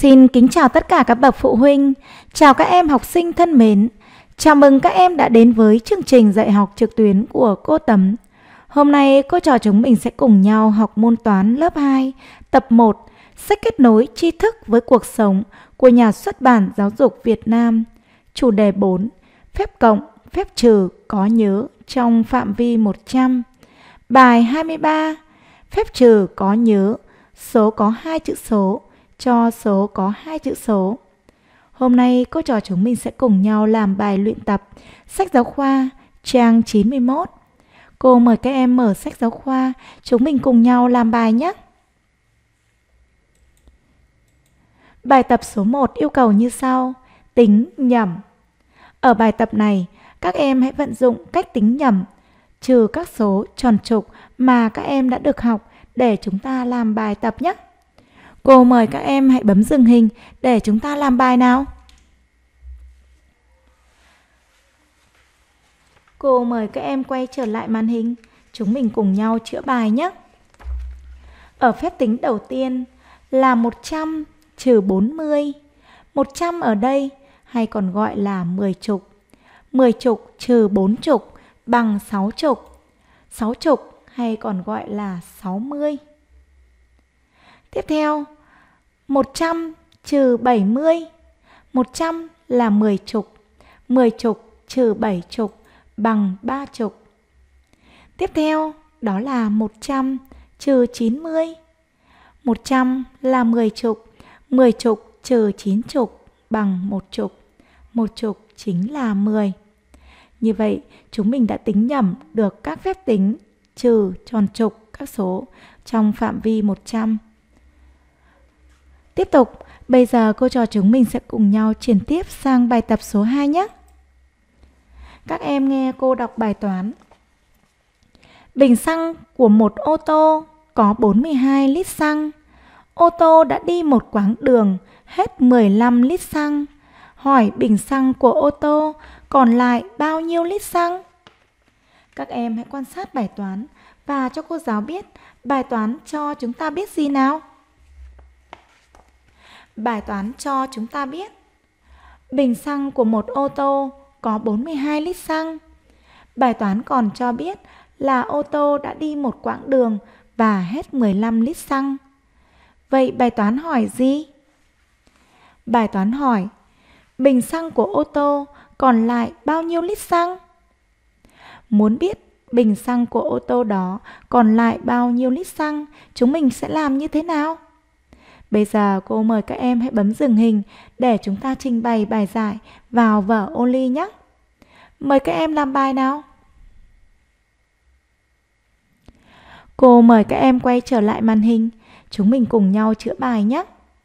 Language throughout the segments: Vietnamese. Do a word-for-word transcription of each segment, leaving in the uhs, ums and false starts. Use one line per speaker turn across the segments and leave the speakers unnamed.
Xin kính chào tất cả các bậc phụ huynh, chào các em học sinh thân mến. Chào mừng các em đã đến với chương trình dạy học trực tuyến của cô Tấm. Hôm nay cô trò chúng mình sẽ cùng nhau học môn toán lớp hai, tập một, sách kết nối tri thức với cuộc sống của nhà xuất bản Giáo dục Việt Nam. Chủ đề bốn, phép cộng, phép trừ có nhớ trong phạm vi một trăm. Bài hai mươi ba, phép trừ có nhớ, số có hai chữ số cho số có hai chữ số. Hôm nay cô trò chúng mình sẽ cùng nhau làm bài luyện tập sách giáo khoa trang chín mươi mốt. Cô mời các em mở sách giáo khoa, chúng mình cùng nhau làm bài nhé. Bài tập số một yêu cầu như sau: tính nhẩm. Ở bài tập này, các em hãy vận dụng cách tính nhẩm, trừ các số tròn trục mà các em đã được học để chúng ta làm bài tập nhé. Cô mời các em hãy bấm dừng hình để chúng ta làm bài nào. Cô mời các em quay trở lại màn hình, chúng mình cùng nhau chữa bài nhé. Ở phép tính đầu tiên là một trăm trừ bốn mươi. một trăm ở đây hay còn gọi là mười chục. mười chục trừ bốn chục bằng sáu chục. sáu chục hay còn gọi là sáu mươi. Tiếp theo, một trăm trừ bảy mươi. một trăm là mười chục. mười chục trừ bảy chục bằng ba chục. Tiếp theo, đó là một trăm trừ chín mươi. một trăm là mười chục. mười chục trừ chín chục bằng một chục. một chục chính là mười. Như vậy, chúng mình đã tính nhẩm được các phép tính trừ, tròn trục, các số trong phạm vi một trăm. Tiếp tục, bây giờ cô trò chúng mình sẽ cùng nhau chuyển tiếp sang bài tập số hai nhé. Các em nghe cô đọc bài toán. Bình xăng của một ô tô có bốn mươi hai lít xăng. Ô tô đã đi một quãng đường hết mười lăm lít xăng. Hỏi bình xăng của ô tô còn lại bao nhiêu lít xăng? Các em hãy quan sát bài toán và cho cô giáo biết bài toán cho chúng ta biết gì nào. Bài toán cho chúng ta biết bình xăng của một ô tô có bốn mươi hai lít xăng. Bài toán còn cho biết là ô tô đã đi một quãng đường và hết mười lăm lít xăng. Vậy bài toán hỏi gì? Bài toán hỏi bình xăng của ô tô còn lại bao nhiêu lít xăng? Muốn biết bình xăng của ô tô đó còn lại bao nhiêu lít xăng, chúng mình sẽ làm như thế nào? Bây giờ cô mời các em hãy bấm dừng hình để chúng ta trình bày bài giải vào vở ô ly nhé. Mời các em làm bài nào. Cô mời các em quay trở lại màn hình, chúng mình cùng nhau chữa bài nhé.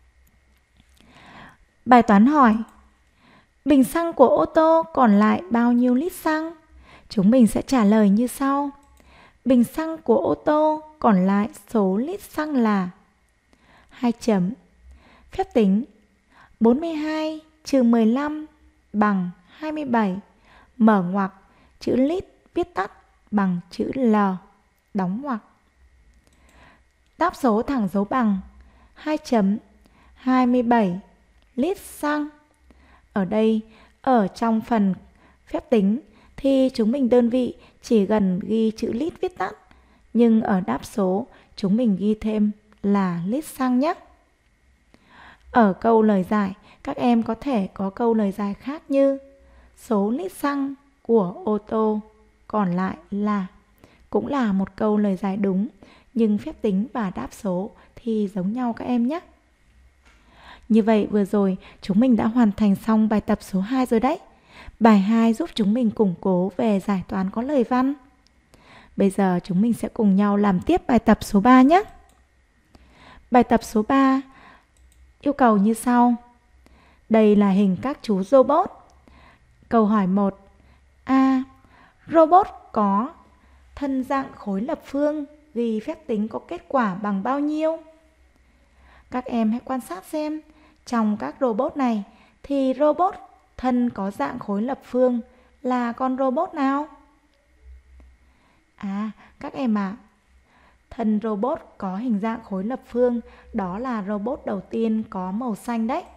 Bài toán hỏi bình xăng của ô tô còn lại bao nhiêu lít xăng? Chúng mình sẽ trả lời như sau. Bình xăng của ô tô còn lại số lít xăng là hai chấm. Phép tính bốn mươi hai trừ mười lăm bằng hai mươi bảy. Mở ngoặc, chữ lít viết tắt bằng chữ L, đóng ngoặc. Đáp số thẳng dấu bằng hai chấm hai mươi bảy lít xăng. Ở đây, ở trong phần phép tính thì chúng mình đơn vị chỉ cần ghi chữ lít viết tắt, nhưng ở đáp số chúng mình ghi thêm là lít xăng nhé. Ở câu lời giải, các em có thể có câu lời giải khác như số lít xăng của ô tô còn lại là, cũng là một câu lời giải đúng, nhưng phép tính và đáp số thì giống nhau các em nhé. Như vậy vừa rồi chúng mình đã hoàn thành xong bài tập số hai rồi đấy. Bài hai giúp chúng mình củng cố về giải toán có lời văn. Bây giờ chúng mình sẽ cùng nhau làm tiếp bài tập số ba nhé. Bài tập số ba yêu cầu như sau. Đây là hình các chú robot. Câu hỏi một. A. Robot có thân dạng khối lập phương, ghi phép tính có kết quả bằng bao nhiêu? Các em hãy quan sát xem, trong các robot này thì robot thân có dạng khối lập phương là con robot nào? À, các em ạ, à, Thân robot có hình dạng khối lập phương, đó là robot đầu tiên có màu xanh đấy.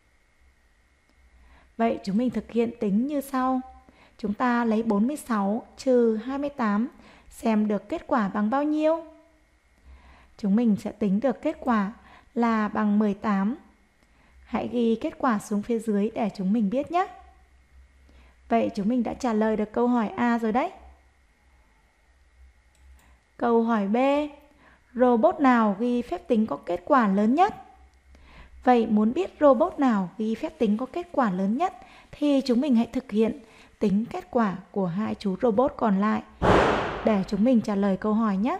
Vậy chúng mình thực hiện tính như sau. Chúng ta lấy bốn mươi sáu trừ hai mươi tám, xem được kết quả bằng bao nhiêu? Chúng mình sẽ tính được kết quả là bằng mười tám. Hãy ghi kết quả xuống phía dưới để chúng mình biết nhé. Vậy chúng mình đã trả lời được câu hỏi A rồi đấy. Câu hỏi B. Robot nào ghi phép tính có kết quả lớn nhất? Vậy muốn biết robot nào ghi phép tính có kết quả lớn nhất thì chúng mình hãy thực hiện tính kết quả của hai chú robot còn lại để chúng mình trả lời câu hỏi nhé.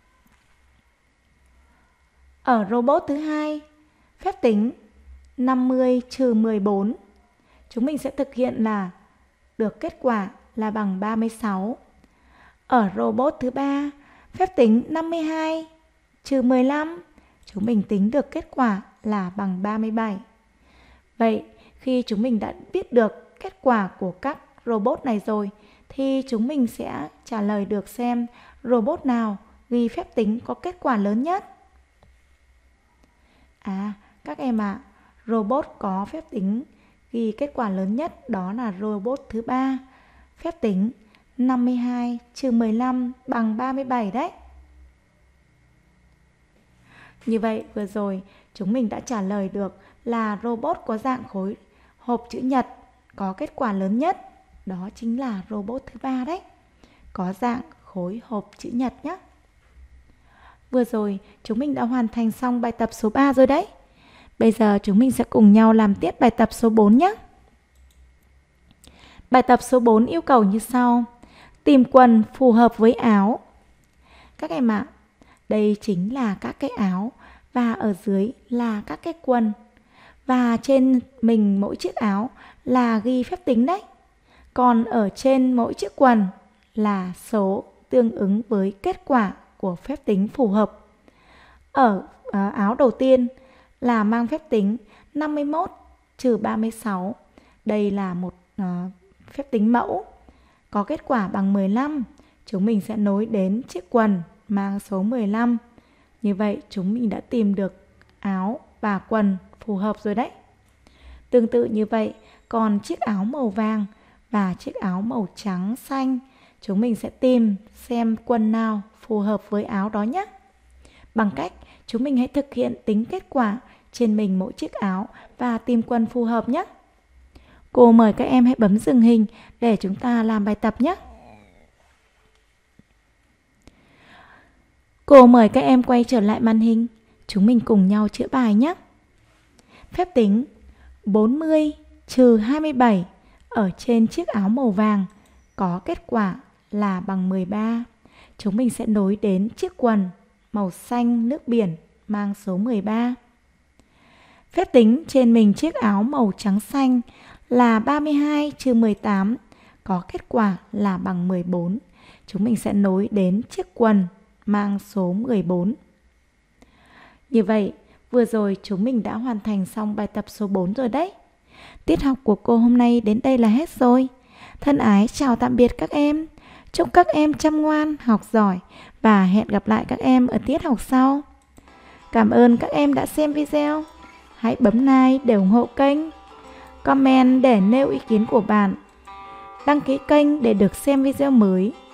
Ở robot thứ hai, phép tính năm mươi trừ mười bốn, chúng mình sẽ thực hiện là được kết quả là bằng ba mươi sáu. Ở robot thứ ba, phép tính năm mươi hai trừ mười lăm, chúng mình tính được kết quả là bằng ba mươi bảy. Vậy khi chúng mình đã biết được kết quả của các robot này rồi thì chúng mình sẽ trả lời được xem robot nào ghi phép tính có kết quả lớn nhất. À, các em ạ, à, robot có phép tính ghi kết quả lớn nhất đó là robot thứ ba, phép tính năm mươi hai trừ mười lăm bằng ba mươi bảy đấy. Như vậy vừa rồi chúng mình đã trả lời được là robot có dạng khối hộp chữ nhật có kết quả lớn nhất, đó chính là robot thứ ba đấy, có dạng khối hộp chữ nhật nhé. Vừa rồi chúng mình đã hoàn thành xong bài tập số ba rồi đấy. Bây giờ chúng mình sẽ cùng nhau làm tiếp bài tập số bốn nhé. Bài tập số bốn yêu cầu như sau. Tìm quần phù hợp với áo. Các em ạ, đây chính là các cái áo và ở dưới là các cái quần. Và trên mình mỗi chiếc áo là ghi phép tính đấy. Còn ở trên mỗi chiếc quần là số tương ứng với kết quả của phép tính phù hợp. Ở uh, áo đầu tiên là mang phép tính năm mươi mốt trừ ba mươi sáu. Đây là một uh, phép tính mẫu có kết quả bằng mười lăm. Chúng mình sẽ nối đến chiếc quần mang số mười lăm. Như vậy chúng mình đã tìm được áo và quần phù hợp rồi đấy. Tương tự như vậy, còn chiếc áo màu vàng và chiếc áo màu trắng xanh, chúng mình sẽ tìm xem quần nào phù hợp với áo đó nhé. Bằng cách chúng mình hãy thực hiện tính kết quả trên mình mỗi chiếc áo và tìm quần phù hợp nhé. Cô mời các em hãy bấm dừng hình để chúng ta làm bài tập nhé. Cô mời các em quay trở lại màn hình. Chúng mình cùng nhau chữa bài nhé. Phép tính bốn mươi trừ hai mươi bảy ở trên chiếc áo màu vàng có kết quả là bằng mười ba. Chúng mình sẽ nối đến chiếc quần màu xanh nước biển mang số mười ba. Phép tính trên mình chiếc áo màu trắng xanh là ba mươi hai trừ mười tám, có kết quả là bằng mười bốn. Chúng mình sẽ nối đến chiếc quần mang số mười bốn. Như vậy, vừa rồi chúng mình đã hoàn thành xong bài tập số bốn rồi đấy. Tiết học của cô hôm nay đến đây là hết rồi. Thân ái chào tạm biệt các em. Chúc các em chăm ngoan, học giỏi và hẹn gặp lại các em ở tiết học sau. Cảm ơn các em đã xem video. Hãy bấm like để ủng hộ kênh, comment để nêu ý kiến của bạn, đăng ký kênh để được xem video mới.